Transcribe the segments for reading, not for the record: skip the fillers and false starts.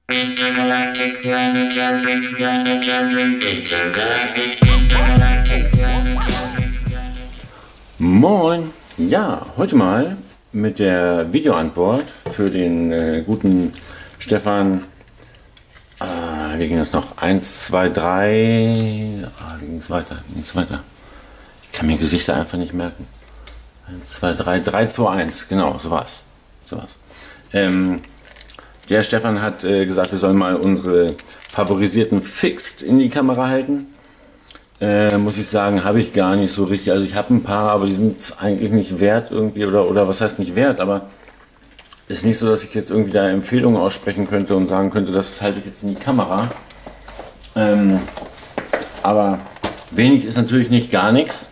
Intergalactic planetary, intergalactic. Moin! Ja, heute mal mit der Videoantwort für den guten Stefan. Wie ging das noch? 1, 2, 3. Wie ging es weiter? Ich kann mir Gesichter einfach nicht merken. 1, 2, 3, 3, 2, 1. Genau, so war's. Der Stefan hat gesagt, wir sollen mal unsere favorisierten Fixed in die Kamera halten. Muss ich sagen, habe ich gar nicht so richtig. Also ich habe ein paar, aber die sind eigentlich nicht wert irgendwie, oder was heißt nicht wert, aber ist nicht so, dass ich jetzt irgendwie da Empfehlungen aussprechen könnte und sagen könnte, das halte ich jetzt in die Kamera. Aber wenig ist natürlich nicht gar nichts.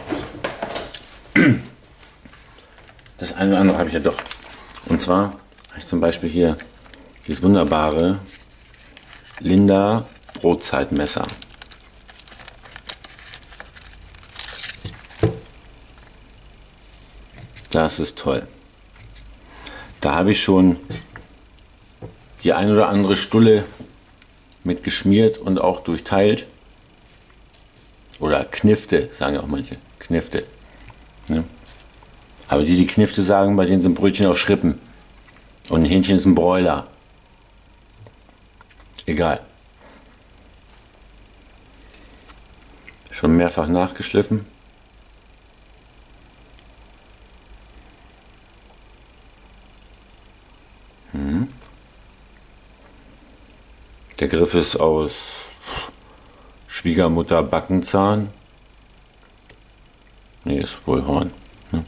Das eine oder andere habe ich ja doch. Und zwar habe ich zum Beispiel hier dieses wunderbare Linda Brotzeitmesser. Das ist toll. Da habe ich schon die ein oder andere Stulle mit geschmiert und auch durchteilt. Oder Knifte, sagen auch manche. Knifte. Ja. Aber die Knifte sagen, bei denen sind Brötchen auch Schrippen. Und ein Hähnchen ist ein Broiler. Egal. Schon mehrfach nachgeschliffen. Der Griff ist aus Schwiegermutter Backenzahn. Nee, ist wohl Horn. Ne?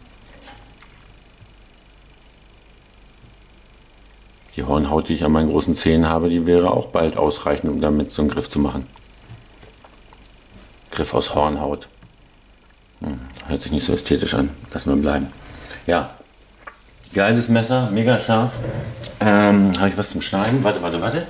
Die Hornhaut, die ich an meinen großen Zehen habe, die wäre auch bald ausreichend, um damit so einen Griff zu machen. Griff aus Hornhaut. Hört sich nicht so ästhetisch an. Lassen wir bleiben. Ja, geiles Messer, mega scharf. Habe ich was zum Schneiden? Warte.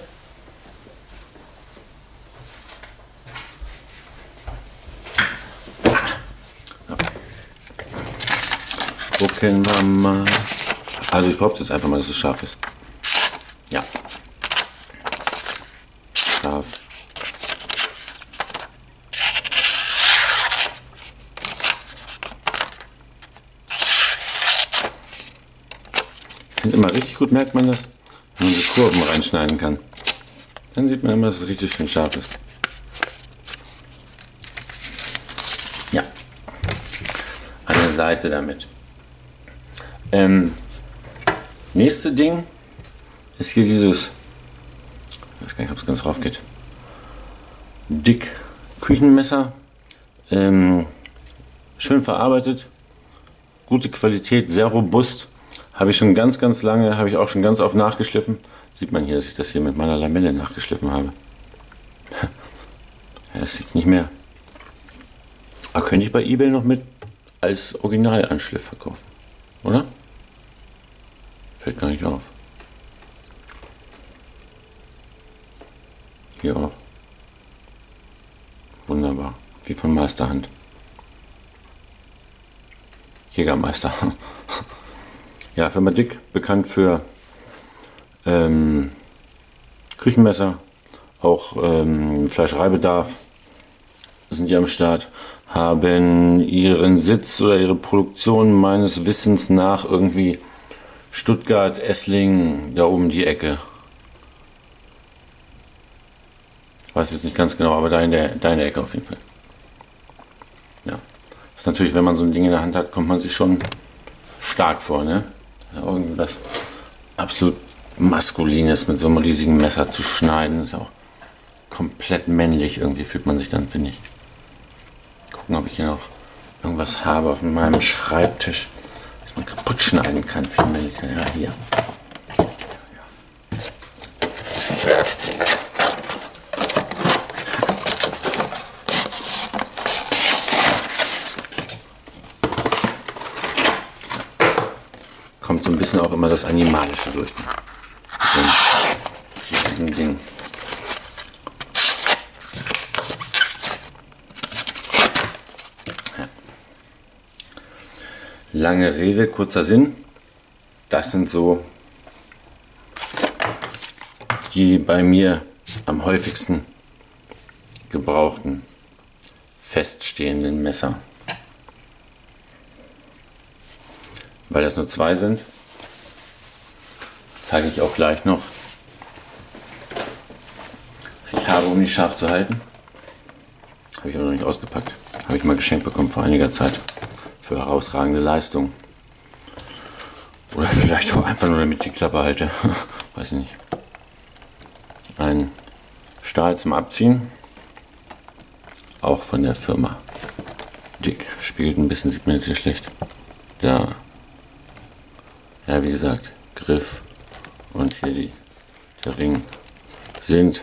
Gucken wir mal. Also ich behaupte jetzt einfach mal, dass es scharf ist. Ja. Scharf. Ich finde immer richtig gut, merkt man das, wenn man die Kurven reinschneiden kann. Dann sieht man immer, dass es richtig schön scharf ist. Ja. An der Seite damit. Nächste Ding ist hier dieses, ich weiß gar nicht, ob es ganz rauf geht, Dick Küchenmesser, schön verarbeitet, gute Qualität, sehr robust, habe ich schon ganz lange, habe ich auch schon ganz oft nachgeschliffen. Sieht man hier, dass ich das hier mit meiner Lamelle nachgeschliffen habe. Ja, das ist jetzt nicht mehr. Aber könnte ich bei eBay noch mit als Originalanschliff verkaufen, oder? Fällt gar nicht auf. Hier auch. Wunderbar. Wie von Meisterhand. Jägermeister. Ja, Firma Dick, bekannt für Küchenmesser, auch Fleischereibedarf sind die am Start, haben ihren Sitz oder ihre Produktion meines Wissens nach irgendwie Stuttgart, Esslingen, da oben die Ecke. Ich weiß jetzt nicht ganz genau, aber da in der Ecke auf jeden Fall. Ja. Das ist natürlich, wenn man so ein Ding in der Hand hat, kommt man sich schon stark vor, ne? Irgendwas absolut Maskulines mit so einem riesigen Messer zu schneiden, ist auch komplett männlich irgendwie, fühlt man sich dann, finde ich. Gucken, ob ich hier noch irgendwas habe auf meinem Schreibtisch, was man kaputt schneiden kann für die Männlichkeit. Ja, hier. Kommt so ein bisschen auch immer das Animalische durch. So ein riesigen Ding. Ja. Lange Rede, kurzer Sinn. Das sind so die bei mir am häufigsten gebrauchten feststehenden Messer. Weil das nur 2 sind, zeige ich auch gleich noch, was ich habe, um die scharf zu halten. Habe ich aber noch nicht ausgepackt. Habe ich mal geschenkt bekommen vor einiger Zeit für herausragende Leistung. Oder vielleicht auch einfach nur, damit ich die Klappe halte. Weiß ich nicht. Ein Stahl zum Abziehen. Auch von der Firma Dick. Spiegelt ein bisschen, sieht man jetzt hier schlecht. Da. Ja, wie gesagt, Griff und hier der Ring sind,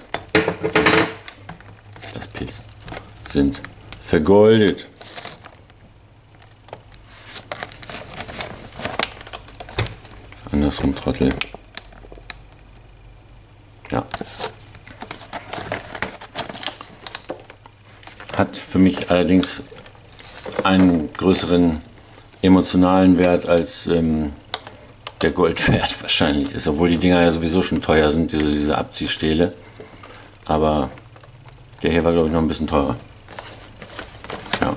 das Pilz, sind vergoldet. Andersrum, Trottel. Ja. Hat für mich allerdings einen größeren emotionalen Wert als der Goldwert wahrscheinlich ist, obwohl die Dinger ja sowieso schon teuer sind, diese Abziehstähle. Aber der hier war, glaube ich, noch ein bisschen teurer. Ja.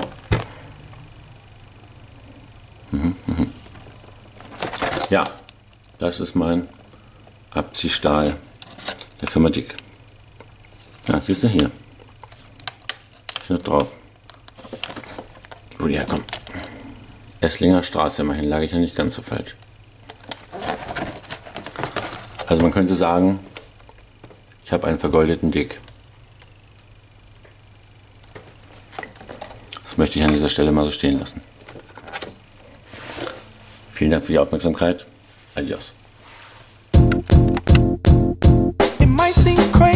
Ja, das ist mein Abziehstahl der Firma Dick. Ja, siehst du hier. Steht drauf. Wo die herkommen. Esslinger Straße, immerhin lag ich ja nicht ganz so falsch. Also man könnte sagen, ich habe einen vergoldeten Dick. Das möchte ich an dieser Stelle mal so stehen lassen. Vielen Dank für die Aufmerksamkeit. Adios. It might seem crazy.